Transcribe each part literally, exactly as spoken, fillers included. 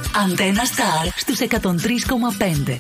Αντένα Σταρ στους εκατόν τρία κόμμα πέντε.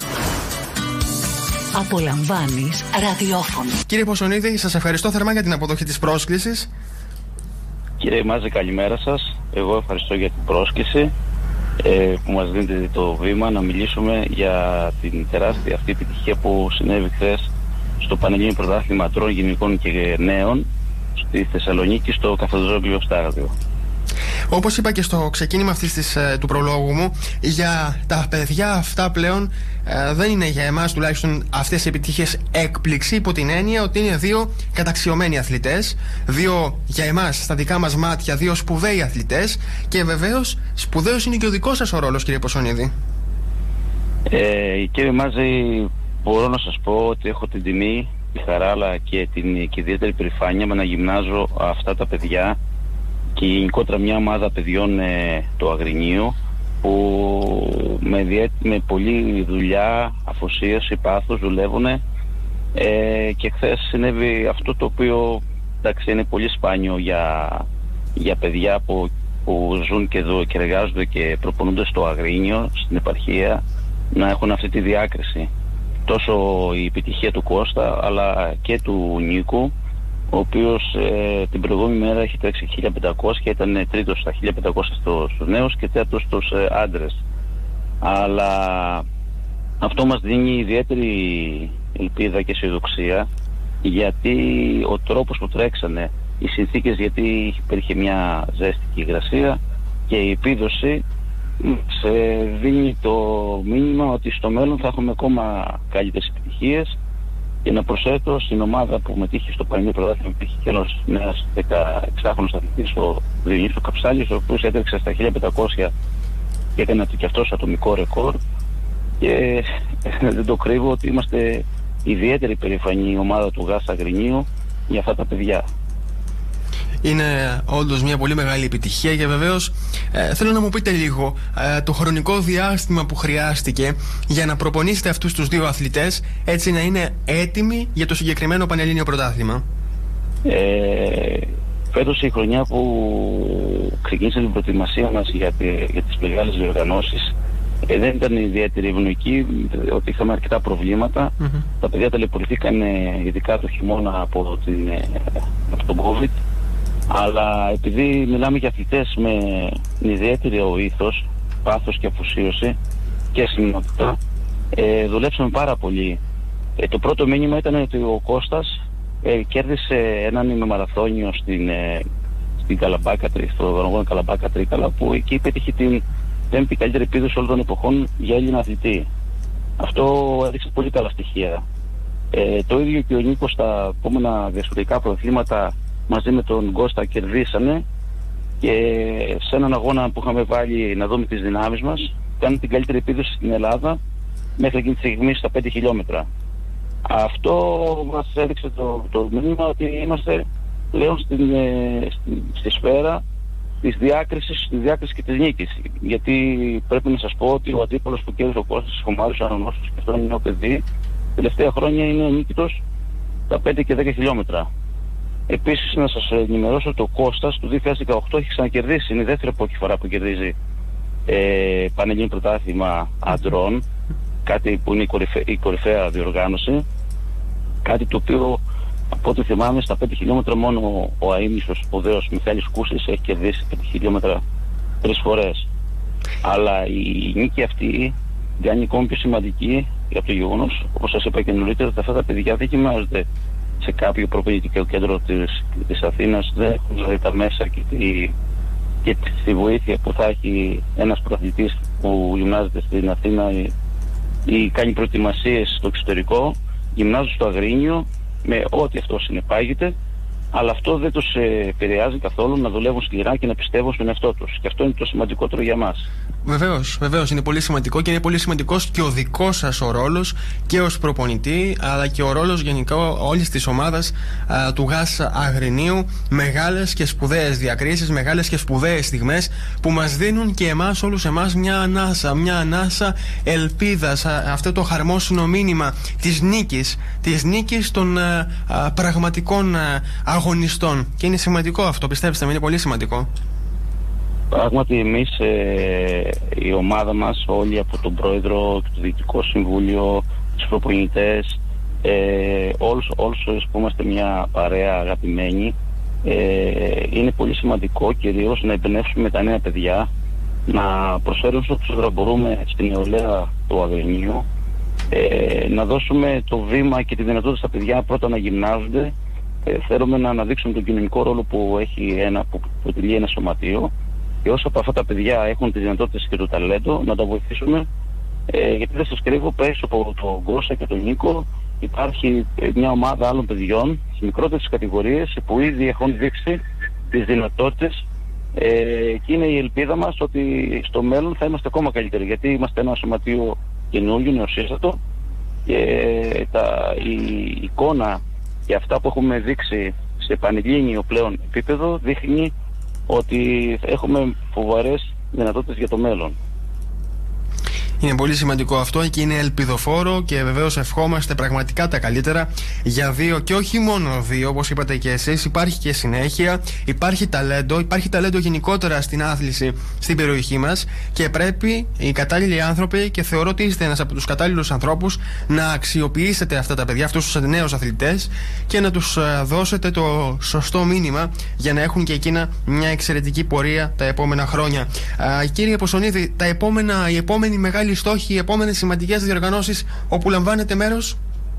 Απολαμβάνεις ραδιόφωνο. Κύριε Ποσονίδη, σας ευχαριστώ θερμά για την αποδοχή της πρόσκλησης. Κύριε Μάζε, καλημέρα σας. Εγώ ευχαριστώ για την πρόσκληση ε, που μας δίνετε το βήμα να μιλήσουμε για την τεράστια αυτή επιτυχία που συνέβη χθες στο Πανελλήνιο Πρωτάθλημα Αντρών, Γυναικών και Νέων στη Θεσσαλονίκη, στο Καφεδρόκλειο Στάδιο. Όπως είπα και στο ξεκίνημα αυτής της, του προλόγου μου, για τα παιδιά αυτά πλέον ε, δεν είναι για εμάς τουλάχιστον αυτές οι επιτυχίες έκπληξη, υπό την έννοια ότι είναι δύο καταξιωμένοι αθλητές, δύο για εμάς στα δικά μας μάτια, δύο σπουδαίοι αθλητές, και βεβαίως σπουδαίος είναι και ο δικός σας ο ρόλος, κύριε Ποσονίδη. Ε, κύριε Μάζη, μπορώ να σας πω ότι έχω την τιμή, τη χαρά αλλά και την και ιδιαίτερη περηφάνεια με να γυμνάζω αυτά τα παιδιά και γενικότερα μια ομάδα παιδιών ε, του Αγρινίου που με, διέ, με πολλή δουλειά, αφοσίωση, πάθος δουλεύουν ε, και χθες συνέβη αυτό το οποίο εντάξει, είναι πολύ σπάνιο για, για παιδιά που, που ζουν και εδώ και εργάζονται και προπονούνται στο Αγρίνιο, στην επαρχία, να έχουν αυτή τη διάκριση. Τόσο η επιτυχία του Κώστα αλλά και του Νίκου, ο οποίος ε, την προηγούμενη μέρα έχει τρέξει χίλια πεντακόσια, ήταν τρίτος στα χίλια πεντακόσια στο, στους νέους και τέταρτος στους ε, άντρες. Αλλά αυτό μας δίνει ιδιαίτερη ελπίδα και αισιοδοξία, γιατί ο τρόπος που τρέξανε, οι συνθήκες, γιατί υπήρχε μια ζέστικη υγρασία, και η επίδοση σε δίνει το μήνυμα ότι στο μέλλον θα έχουμε ακόμα καλύτερες επιτυχίες. Και να προσθέτω στην ομάδα που μετήχε στο Πανελλήνιο Πρωτάθλημα, υπήρχε και ένας νέας δεκαεξάχρονος αθλητής, ο Διονύσης Καψάλης, ο οποίος έτρεξε στα χίλια πεντακόσια και έκανε και αυτός ατομικό ρεκόρ. Και δεν το κρύβω ότι είμαστε ιδιαίτερη περηφανή η ομάδα του ΓΑΣ Αγρινίου για αυτά τα παιδιά. Είναι όντως μια πολύ μεγάλη επιτυχία και βεβαίως ε, θέλω να μου πείτε λίγο ε, το χρονικό διάστημα που χρειάστηκε για να προπονήσετε αυτούς τους δύο αθλητές έτσι να είναι έτοιμοι για το συγκεκριμένο Πανελλήνιο Πρωτάθλημα. Ε, φέτος η χρονιά που ξεκίνησε την προετοιμασία μας για, τη, για τις μεγάλες διοργανώσεις ε, δεν ήταν ιδιαίτερη ευνοϊκή, ότι είχαμε αρκετά προβλήματα. Mm-hmm. Τα παιδιά ταλαιπωρηθήκαν ειδικά το χειμώνα από, την, από τον COVID. Αλλά επειδή μιλάμε για αθλητές με ιδιαίτερο ήθος, πάθος και αφοσίωση και συνότητα, ε, δουλέψαμε πάρα πολύ. Ε, το πρώτο μήνυμα ήταν ότι ο Κώστας ε, κέρδισε έναν ημιμαραθώνιο στην, ε, στην Καλαμπάκα, στο αγώνα Καλαμπάκα Τρίκαλα, που εκεί πέτυχε την πέμπτη καλύτερη επίδοση όλων των εποχών για Έλληνα αθλητή. Αυτό έδειξε πολύ καλά στοιχεία. Ε, το ίδιο και ο Νίκος στα επόμενα διασπορικά πρωταθλήματα μαζί με τον Κώστα κερδίσανε, και σε έναν αγώνα που είχαμε βάλει να δούμε τις δυνάμεις μας, κάνουμε την καλύτερη επίδοση στην Ελλάδα μέχρι εκείνη τη στιγμή στα πέντε χιλιόμετρα. Αυτό μας έδειξε το, το μήνυμα ότι είμαστε πλέον στην, ε, στη, στη σφαίρα της διάκρισης, της διάκρισης και της νίκης. Γιατί πρέπει να σας πω ότι ο αντίπαλος που κέρδισε ο Κώστας ο Μάριος Ανωνόσος, και αυτό είναι νέο παιδί, τελευταία χρόνια είναι νίκητος στα πέντε και δέκα χιλιόμετρα. Επίσης να σας ενημερώσω ότι ο Κώστας το δύο χιλιάδες δεκαοκτώ έχει ξανακερδίσει, είναι η δεύτερη από φορά που κερδίζει ε, Πανελλήνιο Πρωτάθλημα Αντρών, κάτι που είναι η, κορυφαία, η κορυφαία διοργάνωση, κάτι το οποίο από ό,τι θυμάμαι στα πέντε χιλιόμετρα μόνο ο αείμνηστος ο σπουδαίος Μιχάλης Κούσης έχει κερδίσει πέντε χιλιόμετρα τρεις φορές. Αλλά η νίκη αυτή κάνει ακόμη πιο σημαντική για το γεγονός, όπως σας είπα και νωρίτερα, ότι αυτά τα παιδιά δεν γυμνάζονται σε κάποιο προπονητικό κέντρο της, της Αθήνας, δεν έχουν δηλαδή τα μέσα και τη, και τη βοήθεια που θα έχει ένας πρωταθλητής που γυμνάζεται στην Αθήνα ή, ή κάνει προετοιμασίες στο εξωτερικό. Γυμνάζουν στο Αγρίνιο με ό,τι αυτό συνεπάγεται, αλλά αυτό δεν τους επηρεάζει καθόλου να δουλεύουν σκληρά και να πιστεύουν στον εαυτό τους. Και αυτό είναι το σημαντικότερο για μας. Βεβαίως, βεβαίως είναι πολύ σημαντικό, και είναι πολύ σημαντικός και ο δικός σας ο ρόλος και ως προπονητή, αλλά και ο ρόλος γενικά όλης της ομάδας α, του ΓΑΣ Αγρινίου. Μεγάλες και σπουδαίες διακρίσεις, μεγάλες και σπουδαίες στιγμές που μας δίνουν και εμάς, όλους εμάς, μια ανάσα, μια ανάσα ελπίδας, α, αυτό το χαρμόσυνο μήνυμα της νίκης, της νίκης των α, α, πραγματικών α, αγωνιστών. Και είναι σημαντικό αυτό, πιστέψτε με, είναι πολύ σημαντικό. Πράγματι εμείς, ε, η ομάδα μας, όλοι από τον πρόεδρο και το διοικητικό συμβούλιο, τους προπονητές, ε, όλους, όλους που είμαστε μια παρέα αγαπημένη, ε, είναι πολύ σημαντικό κυρίως να εμπνεύσουμε τα νέα παιδιά, να προσφέρουμε όσο μπορούμε στην νεολαία του Αγρινίου, ε, να δώσουμε το βήμα και τη δυνατότητα στα παιδιά πρώτα να γυμνάζονται. Ε, θέλουμε να αναδείξουμε τον κοινωνικό ρόλο που έχει ένα, που αποτελεί ένα σωματείο, και όσο από αυτά τα παιδιά έχουν τις δυνατότητες και το ταλέντο, να τα βοηθήσουμε, ε, γιατί δεν σας κρύβω, πίσω από τον Κώστα και τον Νίκο υπάρχει μια ομάδα άλλων παιδιών σε μικρότερες κατηγορίες που ήδη έχουν δείξει τις δυνατότητες, ε, και είναι η ελπίδα μας ότι στο μέλλον θα είμαστε ακόμα καλύτεροι, γιατί είμαστε ένα σωματείο καινούργιο, νεοσύστατο, και τα, η εικόνα και αυτά που έχουμε δείξει σε πανελλήνιο πλέον επίπεδο δείχνει ότι έχουμε φοβερές δυνατότητες για το μέλλον. Είναι πολύ σημαντικό αυτό και είναι ελπιδοφόρο, και βεβαίως ευχόμαστε πραγματικά τα καλύτερα για δύο, και όχι μόνο δύο, όπως είπατε και εσείς. Υπάρχει και συνέχεια, υπάρχει ταλέντο, υπάρχει ταλέντο γενικότερα στην άθληση στην περιοχή μας, και πρέπει οι κατάλληλοι άνθρωποι, και θεωρώ ότι είστε ένας από τους κατάλληλους ανθρώπους, να αξιοποιήσετε αυτά τα παιδιά, αυτούς τους νέους αθλητές, και να τους δώσετε το σωστό μήνυμα για να έχουν και εκείνα μια εξαιρετική πορεία τα επόμενα χρόνια. Α, κύριε Ποσονίδη, τα επόμενα, η επόμενη μεγάλη οι στόχοι, οι επόμενες σημαντικές διοργανώσεις όπου λαμβάνετε μέρος?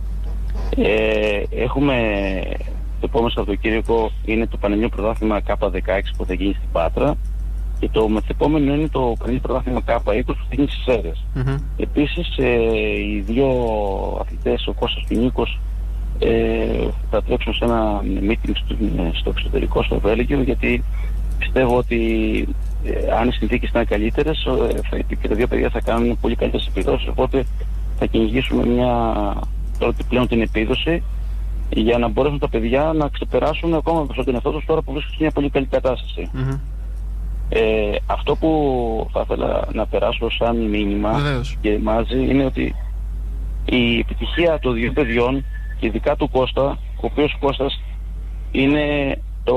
Ε, έχουμε το επόμενο Σαββατοκύριακο είναι το Πανελλήνιο Πρωτάθλημα Κάπα δεκαέξι που θα γίνει στην Πάτρα, και το μεθεπόμενο είναι το Πανελλήνιο Πρωτάθλημα Κάπα είκοσι που θα γίνει στις Σέρρες. Mm-hmm. Επίσης, ε, οι δύο αθλητές, ο Κώστας και ο Νίκος, ε, θα τρέξουν σε ένα meeting στο, στο εξωτερικό, στο Βέλγιο, γιατί πιστεύω ότι Ε, αν οι συνθήκες ήταν καλύτερες, ε, και τα δύο παιδιά θα κάνουν πολύ καλύτερες επιδόσεις, οπότε θα κυνηγήσουμε μια, τώρα πλέον την επίδοση, για να μπορέσουν τα παιδιά να ξεπεράσουν ακόμα προς τον εαυτό τους τώρα που βρίσκονται σε μια πολύ καλή κατάσταση. Mm-hmm. Ε, αυτό που θα ήθελα να περάσω σαν μήνυμα Βεβαίως. και μαζί είναι ότι η επιτυχία των δύο παιδιών, και ειδικά του Κώστα, ο οποίος Κώστας είναι το,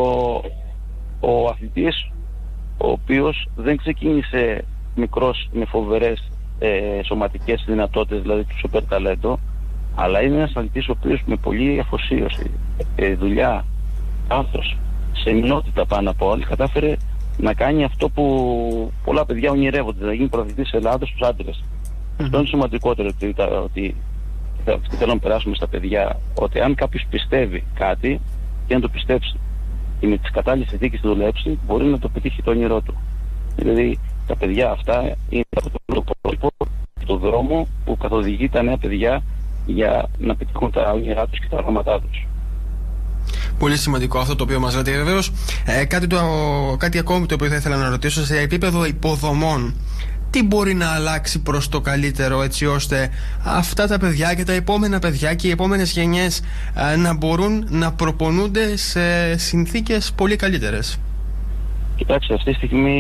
ο αθλητής ο οποίος δεν ξεκίνησε μικρός με φοβερές ε, σωματικές δυνατότητες, δηλαδή του σούπερ ταλέντο, αλλά είναι ένας αθλητής ο οποίος με πολλή αφοσίωση, ε, δουλειά, άνθος, σεμνότητα πάνω από όλοι, κατάφερε να κάνει αυτό που πολλά παιδιά ονειρεύονται, να γίνει πρωταθλητής Ελλάδος στους άντρες. Mm-hmm. Αυτό είναι σημαντικότερο, ότι, ότι θα, θέλω να περάσουμε στα παιδιά, ότι αν κάποιος πιστεύει κάτι και να το πιστέψει και με τις κατάλληλες συνθήκες να δουλέψει, μπορεί να το πετύχει το όνειρό του. Δηλαδή τα παιδιά αυτά είναι από το πρότυπο και το δρόμο που καθοδηγεί τα νέα παιδιά για να πετύχουν τα όνειρά τους και τα όραματά τους. Πολύ σημαντικό αυτό το οποίο μας λέτε. Βεβαίως, ε, κάτι, το, κάτι ακόμη το οποίο θα ήθελα να ρωτήσω, σε επίπεδο υποδομών, τι μπορεί να αλλάξει προς το καλύτερο, έτσι ώστε αυτά τα παιδιά και τα επόμενα παιδιά και οι επόμενες γενιές ε, να μπορούν να προπονούνται σε συνθήκες πολύ καλύτερες? Κοιτάξτε, αυτή τη στιγμή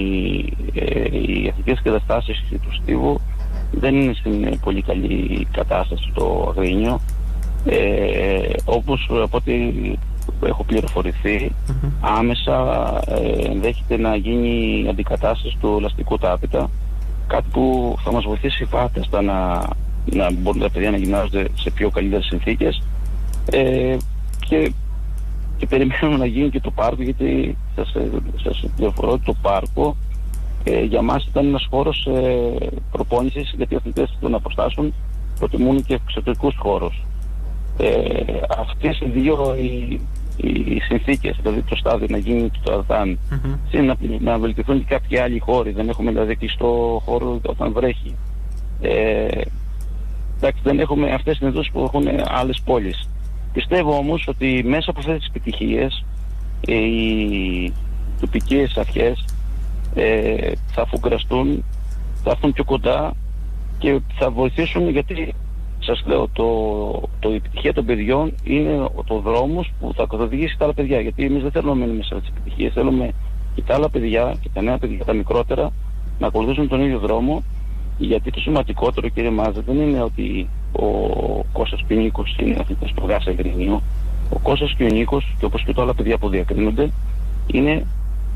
ε, οι αθλητικές καταστάσεις του Στίβου δεν είναι στην πολύ καλή κατάσταση στο Αγρίνιο. Ε, όπως από ό,τι έχω πληροφορηθεί, mm-hmm. άμεσα ε, ενδέχεται να γίνει αντικατάσταση του ελαστικού τάπητα, κάτι που θα μας βοηθήσει φάταστα να, να μπορούν τα παιδιά να γυμνάζονται σε πιο καλύτερες συνθήκες, ε, και, και περιμένουμε να γίνει και το πάρκο, γιατί σας, σας πληροφορώ ότι το πάρκο ε, για μας ήταν ένας χώρος ε, προπόνησης, γιατί οι αθλητές των αποστάσεων προτιμούν και εξωτερικούς χώρους. Ε, αυτές οι δύο οι, οι, οι συνθήκες, δηλαδή το στάδιο να γίνει το Αρδάν, mm-hmm. να, να βελτιωθούν και κάποιοι άλλοι χώροι, δεν έχουμε δηλαδή κλειστό χώρο όταν βρέχει. Ε, εντάξει, δεν έχουμε αυτές τις δυνατότητες που έχουν άλλες πόλεις. Πιστεύω όμως ότι μέσα από αυτές τις επιτυχίες ε, οι τοπικές αρχές ε, θα αφουγκραστούν, θα έρθουν πιο κοντά και θα βοηθήσουν, γιατί σας λέω, το, το επιτυχία των παιδιών είναι το δρόμος που θα καθοδηγήσει τα άλλα παιδιά. Γιατί εμείς δεν θέλουμε να μείνουμε σε αυτές τις επιτυχίες. Θέλουμε και τα άλλα παιδιά και τα νέα παιδιά, τα μικρότερα, να ακολουθήσουν τον ίδιο δρόμο. Γιατί το σημαντικότερο, κύριε Μάζε, δεν είναι ότι ο Κώστας και ο Νίκος είναι αθλητές του Γάσα Αγρινίου. Ο Κώστας και ο Νίκος, και όπως και τα άλλα παιδιά που διακρίνονται, είναι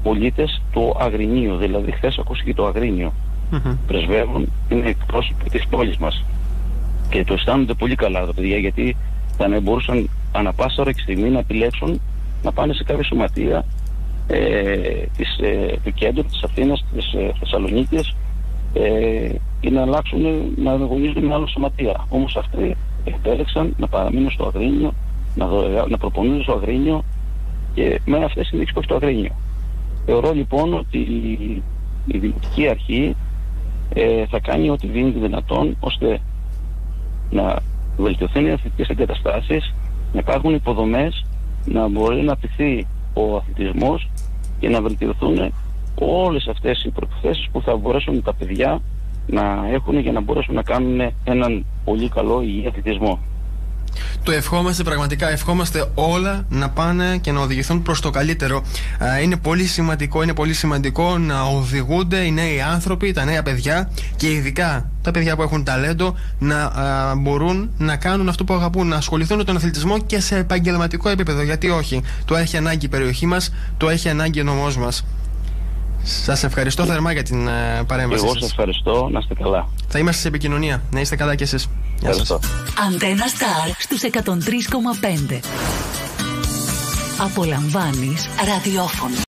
πολίτες του Αγρινίου. Δηλαδή, χθες ακούστηκε το Αγρίνιο. Mm-hmm. Πρεσβεύουν, είναι εκπρόσωποι της πόλης μας. Και το αισθάνονται πολύ καλά τα παιδιά, γιατί θα μπορούσαν ανά πάσα ώρα και στιγμή να επιλέξουν να πάνε σε κάποια σωματεία ε, της, ε, του κέντρου της Αθήνας, της ε, Θεσσαλονίκης ε, ή να αλλάξουν, να αγωνίζονται με άλλο σωματεία. Όμως αυτοί επέλεξαν να παραμείνουν στο Αγρίνιο, να, να προπονούνται στο Αγρίνιο και με αυτές τις συνδείξεις που έχει το Αγρίνιο. Θεωρώ λοιπόν ότι η, η Δημοτική Αρχή ε, θα κάνει ό,τι γίνεται δυνατόν ώστε να βελτιωθούν οι αθλητικές εγκαταστάσεις, να υπάρχουν υποδομές, να μπορεί να απτυχθεί ο αθλητισμός και να βελτιωθούν όλες αυτές οι προϋποθέσεις που θα μπορέσουν τα παιδιά να έχουν για να μπορέσουν να κάνουν έναν πολύ καλό υγιή αθλητισμό. Το ευχόμαστε πραγματικά, ευχόμαστε όλα να πάνε και να οδηγηθούν προς το καλύτερο. Είναι πολύ σημαντικό, είναι πολύ σημαντικό να οδηγούνται οι νέοι άνθρωποι, τα νέα παιδιά και ειδικά τα παιδιά που έχουν ταλέντο να α, μπορούν να κάνουν αυτό που αγαπούν, να ασχοληθούν με τον αθλητισμό και σε επαγγελματικό επίπεδο. Γιατί όχι, το έχει ανάγκη η περιοχή μας, το έχει ανάγκη ο νομός μας. Σας ευχαριστώ θερμά για την uh, παρέμβαση. Εγώ σας ευχαριστώ, να είστε καλά. Θα είμαστε σε επικοινωνία, να είστε καλά κι εσείς. Γεια σας. Αντένα Σταρ στους εκατόν τρία κόμμα πέντε. Απολαμβάνεις ραδιόφωνο.